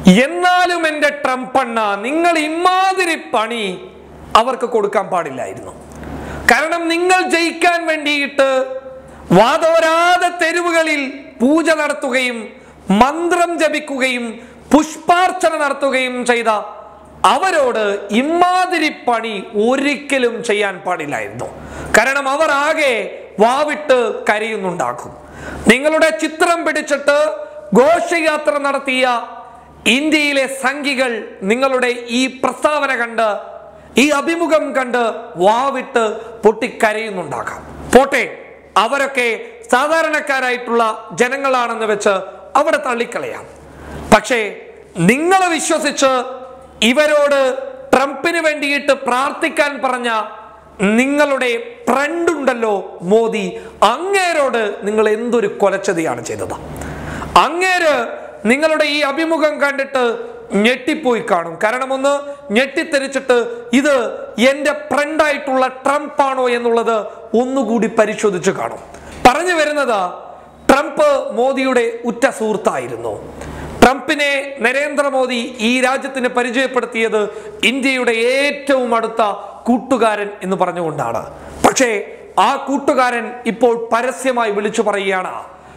എന്നാലും എൻ്റെ ട്രംപണ്ണ നിങ്ങൾ ഇമാതിരി പണി അവർക്ക് കൊടുക്കാൻ പാടില്ലായിരുന്നു. കാരണം നിങ്ങൾ ജയിക്കാൻ വേണ്ടിയിട്ട് വാതോരാതെ തെരുവുകളിൽ പൂജ നടത്തുകയും മന്ത്രം ജപിക്കുകയും പുഷ്പാർച്ചന നടത്തുകയും ചെയ്ത അവരോട് ഇമാതിരി പണി ഒരിക്കലും ചെയ്യാൻ പാടില്ലായിരുന്നു. കാരണം അവർ ആകെ വാവിട്ട് കരയുന്നുണ്ടാക്കും. നിങ്ങളുടെ ചിത്രം പിടിച്ചിട്ട് ഘോഷയാത്ര നടത്തിയ ഇന്ത്യയിലെ സംഘികൾ നിങ്ങളുടെ ഈ പ്രസ്താവന കണ്ട്, ഈ അഭിമുഖം കണ്ട് വാവിട്ട് പൊട്ടിക്കരയുന്നുണ്ടാക്കാം. പോട്ടെ, അവരൊക്കെ സാധാരണക്കാരായിട്ടുള്ള ജനങ്ങളാണെന്ന് വെച്ച് അവിടെ തള്ളിക്കളയാം. പക്ഷേ നിങ്ങളെ വിശ്വസിച്ച് ഇവരോട് ട്രംപിന് വേണ്ടിയിട്ട് പ്രാർത്ഥിക്കാൻ പറഞ്ഞ നിങ്ങളുടെ ഫ്രണ്ട് ഉണ്ടല്ലോ മോദി, അങ്ങേരോട് നിങ്ങൾ എന്തൊരു കൊലച്ചതിയാണ് ചെയ്തത്. അങ്ങേര് നിങ്ങളുടെ ഈ അഭിമുഖം കണ്ടിട്ട് ഞെട്ടിപ്പോയി കാണും. കാരണം ഒന്ന് ഞെട്ടിത്തെറിച്ചിട്ട് ഇത് എൻ്റെ ഫ്രണ്ടായിട്ടുള്ള ട്രംപ് ആണോ എന്നുള്ളത് ഒന്നുകൂടി പരിശോധിച്ച് കാണും. പറഞ്ഞു വരുന്നത്, ട്രംപ് മോദിയുടെ ഉറ്റ സുഹൃത്തായിരുന്നു. ട്രംപിനെ നരേന്ദ്രമോദി ഈ രാജ്യത്തിന് പരിചയപ്പെടുത്തിയത് ഇന്ത്യയുടെ ഏറ്റവും അടുത്ത കൂട്ടുകാരൻ എന്ന് പറഞ്ഞുകൊണ്ടാണ്. പക്ഷേ ആ കൂട്ടുകാരൻ ഇപ്പോൾ പരസ്യമായി വിളിച്ചു പറയുകയാണ്,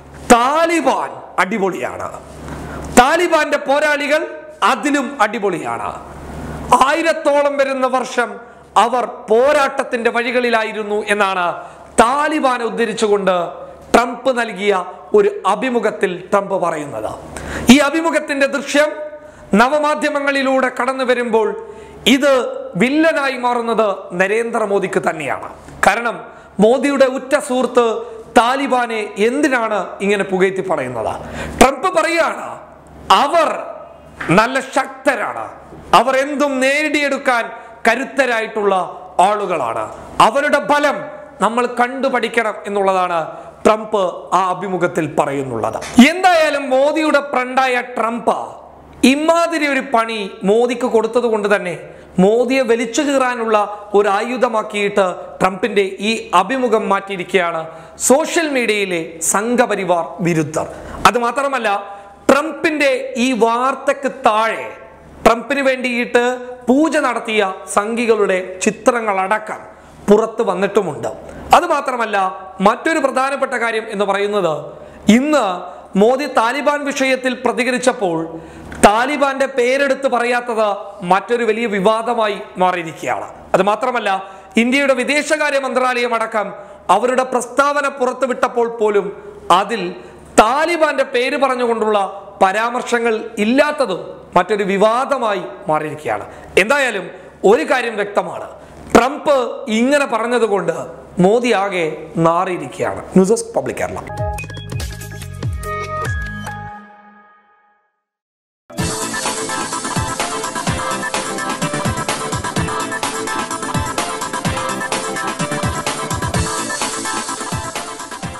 താലിബാൻ അടിപൊളിയാണ്, താലിബാന്റെ പോരാളികൾ അതിലും അടിപൊളിയാണ്. 1000-ഓളം വരുന്ന വർഷം അവർ പോരാട്ടത്തിന്റെ വഴികളിലായിരുന്നു എന്നാണ് താലിബാനെ ഉദ്ധരിച്ചുകൊണ്ട് ട്രംപ് നൽകിയ ഒരു അഭിമുഖത്തിൽ ട്രംപ് പറയുന്നത്. ഈ അഭിമുഖത്തിന്റെ ദൃശ്യം നവമാധ്യമങ്ങളിലൂടെ കടന്നു വരുമ്പോൾ ഇത് വില്ലനായി മാറുന്നത് നരേന്ദ്രമോദിക്ക് തന്നെയാണ്. കാരണം മോദിയുടെ ഉറ്റ സുഹൃത്ത് താലിബാനെ എന്തിനാണ് ഇങ്ങനെ പുകഴ്ത്തി പറയുന്നത്? ട്രംപ് പറയുകയാണ്, അവർ നല്ല ശക്തരാണ്, അവർ എന്തും നേടിയെടുക്കാൻ കരുത്തരായിട്ടുള്ള ആളുകളാണ്, അവരുടെ ബലം നമ്മൾ കണ്ടുപഠിക്കണം എന്നുള്ളതാണ് ട്രംപ് ആ അഭിമുഖത്തിൽ പറയുന്നുള്ളത്. എന്തായാലും മോദിയുടെ ഫ്രണ്ടായ ട്രംപ് ഇമാതിരി ഒരു പണി മോദിക്ക് കൊടുത്തത് കൊണ്ട് തന്നെ മോദിയെ വലിച്ചു കീറാനുള്ള ഒരു ആയുധമാക്കിയിട്ട് ട്രംപിന്റെ ഈ അഭിമുഖം മാറ്റിയിരിക്കുകയാണ് സോഷ്യൽ മീഡിയയിലെ സംഘപരിവാർ വിരുദ്ധർ. അത് മാത്രമല്ല, ട്രംപിന്റെ ഈ വാർത്തക്ക് താഴെ ട്രംപിന് വേണ്ടിയിട്ട് പൂജ നടത്തിയ സംഘികളുടെ ചിത്രങ്ങളടക്കം പുറത്തു വന്നിട്ടുമുണ്ട്. അത് മാത്രമല്ല, മറ്റൊരു പ്രധാനപ്പെട്ട കാര്യം എന്ന് പറയുന്നത്, ഇന്ന് മോദി താലിബാൻ വിഷയത്തിൽ പ്രതികരിച്ചപ്പോൾ താലിബാന്റെ പേരെടുത്ത് പറയാത്തത് മറ്റൊരു വലിയ വിവാദമായി മാറിയിരിക്കുകയാണ്. അത് മാത്രമല്ല, ഇന്ത്യയുടെ വിദേശകാര്യ മന്ത്രാലയം അടക്കം അവരുടെ പ്രസ്താവന പുറത്തുവിട്ടപ്പോൾ പോലും അതിൽ താലിബാന്റെ പേര് പറഞ്ഞുകൊണ്ടുള്ള പരാമർശങ്ങൾ ഇല്ലാത്തതും മറ്റൊരു വിവാദമായി മാറിയിരിക്കുകയാണ്. എന്തായാലും ഒരു കാര്യം വ്യക്തമാണ്, ട്രംപ് ഇങ്ങനെ പറഞ്ഞതുകൊണ്ട് മോദി ആകെ നാറിയിരിക്കുകയാണ്. News desk public Kerala.